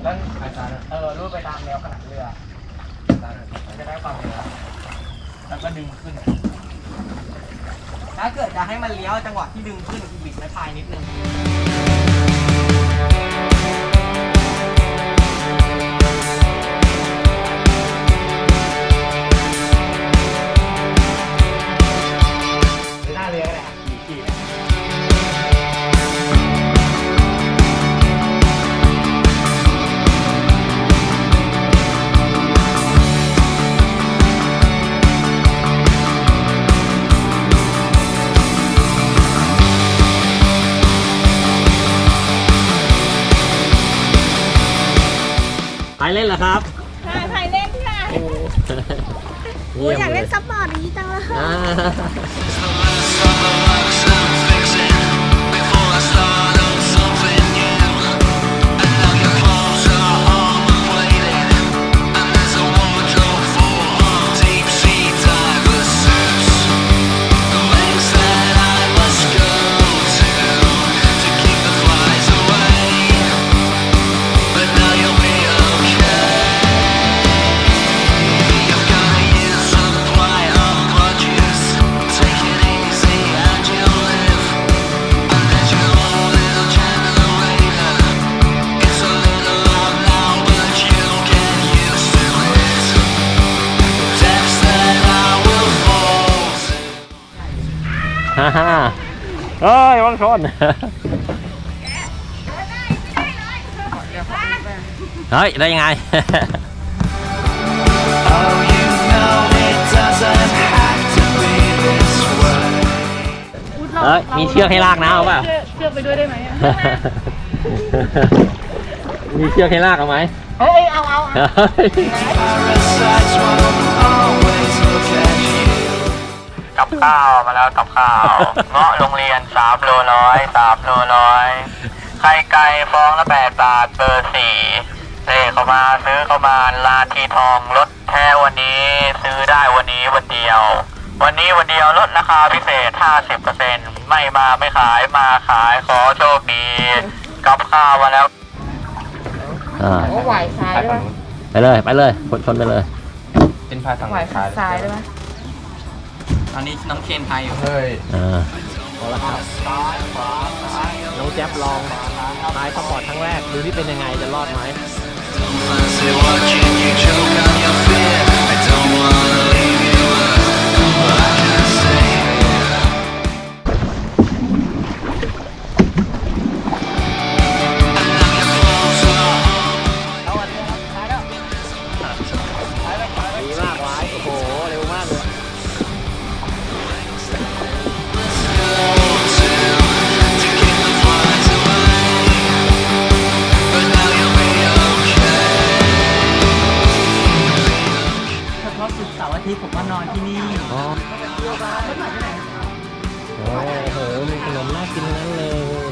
แล้วรูดไปตามแนวขนาดเรือมันจะได้ความเร็วแล้วก็ดึงขึ้นถ้าเกิดจะให้มันเลี้ยวจังหวะที่ดึงขึ้นคือบิดไม้พายนิดนึงหน้าเรือก็ได้ขี่พายเล่นเหรอครับพายเล่นค่ะอยากเล่นซับบอร์ดนี้จังเลยเอ้ยวังชนเฮ้ยได้ยังไงเอ้ยมีเชือกให้ลากนะเอาเปล่าเชือกไปด้วยได้ไหมมีเชือกให้ลากเอาไหมเฮ้ยเอากับข้าวมาแล้วกับข้าวเงาะโรงเรียน3 โลร้อยไข่ไก่ฟองละ8 บาทเบอร์ 4เลขเข้ามาซื้อเข้ามาร้านทีทองลดแค่วันนี้ซื้อได้วันนี้วันเดียวลดราคาพิเศษ 50% ไม่มาไม่ขายมาขายขอโชคดีกับข้าวมาแล้วไหวซ้ายด้วยไปเลยชนไปเลยเป็นพายฝั่งซ้ายด้วยไหมตอนนี้น้องเคนไทยอยู่เฮ้ยเอาละครับน้องแจ๊บลองพายสปอร์ตครั้งแรกดูที่เป็นยังไงจะรอดไหมที่ผมมานอนที่นี่โอ้โหมีขนมน่ากินนั้นเลย